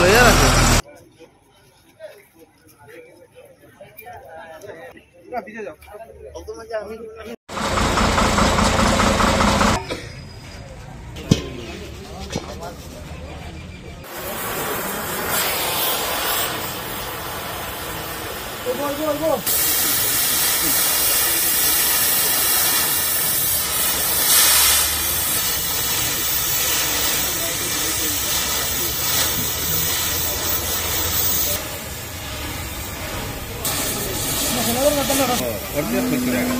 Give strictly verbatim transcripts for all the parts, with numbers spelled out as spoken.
লইয়া রাখো পিছে যাও আমি go go go और क्या कुछ रहेगा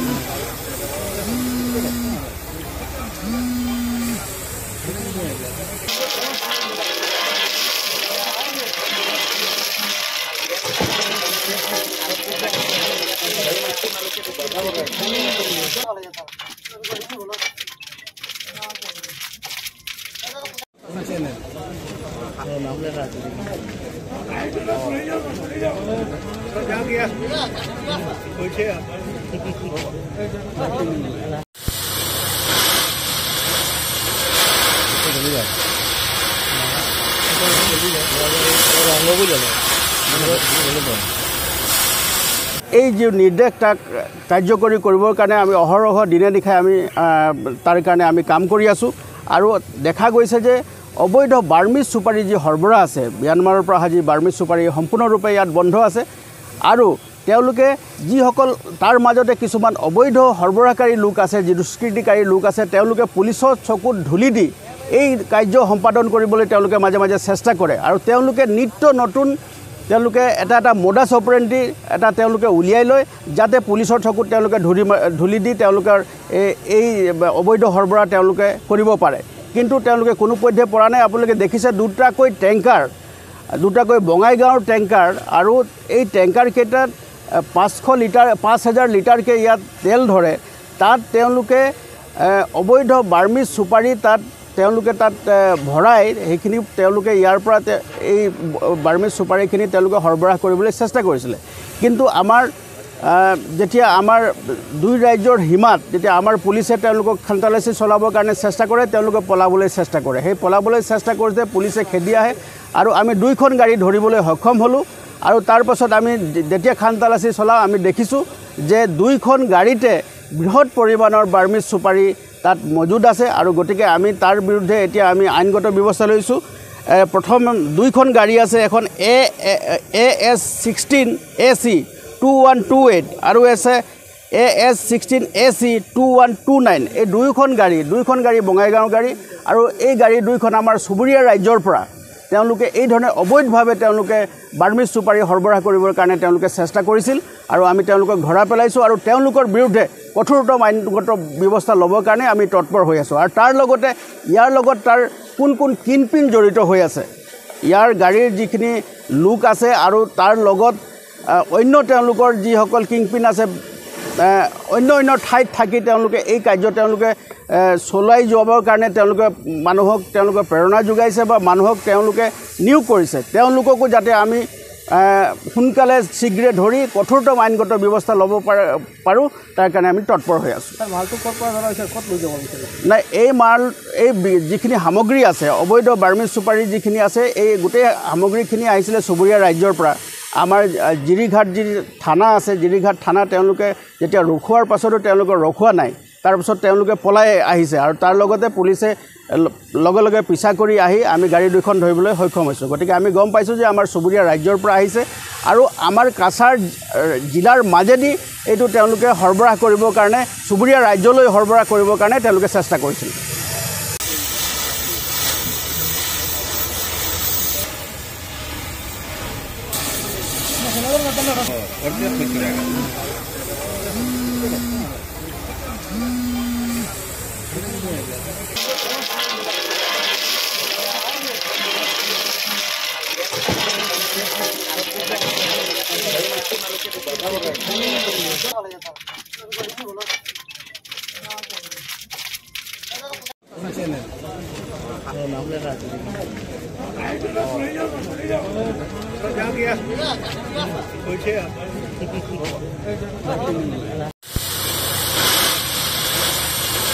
এই যে নিৰ্দেশটা কাৰ্যকৰী কৰিবৰ কাৰণে আমি অহৰহ দিনে নিশাই আমি তাৰ কাৰণে আমি কাম কৰি আছোঁ আৰু দেখা গৈছে যে অবৈধ বাৰ্মিজ সুপাৰী যি সৰবৰাহ আছে ম্যানমাৰৰ পৰা অহা যি বাৰ্মিজ সুপাৰী সম্পূৰ্ণৰূপে ইয়াত বন্ধ আছে আৰু তেওঁলোকে যিসকল তাৰ মাজতে কিছুমান অবৈধ সৰবৰাহকাৰী লোক আছে যি দুষ্কৃতিকাৰী লোক আছে তেওঁলোকে পুলিচৰ চকুত ধূলি দি এই কাৰ্য সম্পাদন কৰিবলৈ তেওঁলোকে মাজে মাজে চেষ্টা কৰে আৰু তেওঁলোকে নিত্য নতুন তেওঁলোকে এটা এটা মোডাছ অপাৰেণ্ডি এটা তেওঁলোকে উলিয়াই লয় যাতে পুলিচৰ চকুত তেওঁলোকে ধূলি ধূলি দি তেওঁলোকৰ এই অবৈধ সৰবৰাহ তেওঁলোকে কৰিব পাৰে কিন্তু তেওঁলোকে কোনো পধ্যে পৰা নাই আপোনালোকে দেখিছে দুটাকৈ টেংকাৰ দুটাকৈ বঙাইগাঁৱৰ টেংকাৰ আৰু এই টেংকাৰ কেইটাত পাঁচশ লিটাৰ পাঁচ হাজাৰ লিটাৰকৈ ইয়াত তেল ধৰে তাত তেওঁলোকে অবৈধ বাৰ্মিজ সুপাৰী তাত তেওঁলোকে তাত ভৰাই সেইখিনি তেওঁলোকে ইয়াৰ পৰা এই বাৰ্মিজ সুপাৰীখিনি তেওঁলোকে সৰবৰাহ কৰিবলৈ চেষ্টা কৰিছিলে কিন্তু আমাৰ যেতিয়া আমাৰ দুই ৰাজ্যৰ সীমাত যেতিয়া আমাৰ পুলিচে তেওঁলোকক খানতালাচি চলাবৰ কাৰণে চেষ্টা কৰে তেওঁলোকে পলাবলৈ চেষ্টা কৰে সেই পলাবলৈ চেষ্টা কৰোঁতে পুলিচে খেদি আহে আৰু আমি দুইখন গাড়ী ধৰিবলৈ সক্ষম হ'লোঁ আৰু তাৰ পাছত আমি যেতিয়া খানতালাচি চলাওঁ আমি দেখিছোঁ যে দুইখন গাড়ীতে বৃহৎ পৰিমাণৰ বাৰ্মিজ সুপাৰী তাত মজুদ আছে আৰু গতিকে আমি তাৰ বিৰুদ্ধে এতিয়া আমি আইনগত ব্যৱস্থা লৈছোঁ প্ৰথম দুইখন গাড়ী আছে এখন এ A S sixteen A C two one two eight আৰু আছে A S sixteen A C two one two nine এই দুইখন গাড়ী দুইখন গাড়ী বঙাইগাঁও গাড়ী আৰু এই গাড়ী দুইখন আমাৰ চুবুৰীয়া ৰাজ্যৰ পৰা তেওঁলোকে এই ধৰণে অবৈধভাৱে তেওঁলোকে বাৰ্মিজ সুপাৰী সৰবৰাহ কৰিবৰ কাৰণে তেওঁলোকে চেষ্টা কৰিছিল আৰু আমি তেওঁলোকক ধৰা পেলাইছোঁ আৰু তেওঁলোকৰ বিৰুদ্ধে কঠোৰতম আইনগত ব্যৱস্থা ল'বৰ কাৰণে আমি তৎপৰ হৈ আছোঁ আৰু তাৰ লগতে ইয়াৰ লগত তাৰ কোন কোন কিনপিন জড়িত হৈ আছে ইয়াৰ গাড়ীৰ যিখিনি লোক আছে আৰু তাৰ লগত অন্য তেওঁলোকৰ যিসকল কিংপিন আছে অন্য অন্য ঠাইত থাকি তেওঁলোকে এই কাৰ্য তেওঁলোকে চলাই যাবৰ কাৰণে তেওঁলোকে মানুহক তেওঁলোকে প্ৰেৰণা যোগাইছে বা মানুহক তেওঁলোকে নিয়োগ কৰিছে তেওঁলোককো যাতে আমি সোনকালে শীঘ্ৰে ধৰি কঠোৰতম আইনগত ব্যৱস্থা ল'ব পাৰোঁ তাৰ কাৰণে আমি তৎপৰ হৈ আছোঁ মালটো ক'ত পৰা ধৰা হৈছে ক'ত লৈ যাব বিচাৰে নাই এই মাল এই যিখিনি সামগ্ৰী আছে অবৈধ বাৰ্মিজ সুপাৰী যিখিনি আছে এই গোটেই সামগ্ৰীখিনি আহিছিলে চুবুৰীয়া ৰাজ্যৰ পৰা আমাৰ জিৰিঘাট যি থানা আছে জিৰিঘাট থানা তেওঁলোকে যেতিয়া ৰখোৱাৰ পাছতো তেওঁলোকে ৰখোৱা নাই তাৰপিছত তেওঁলোকে পলাই আহিছে আৰু তাৰ লগতে পুলিচে লগে লগে পিছা কৰি আহি আমি গাড়ী দুখন ধৰিবলৈ সক্ষম হৈছোঁ গতিকে আমি গম পাইছোঁ যে আমাৰ চুবুৰীয়া ৰাজ্যৰ পৰা আহিছে আৰু আমাৰ কাছাৰ জিলাৰ মাজেদি এইটো তেওঁলোকে সৰবৰাহ কৰিবৰ কাৰণে চুবুৰীয়া ৰাজ্যলৈ সৰবৰাহ কৰিবৰ কাৰণে তেওঁলোকে চেষ্টা কৰিছিল और क्या कुछ रहेगा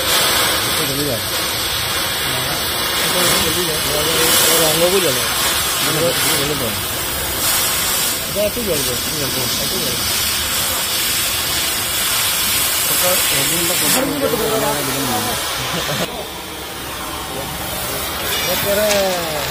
रंग Pero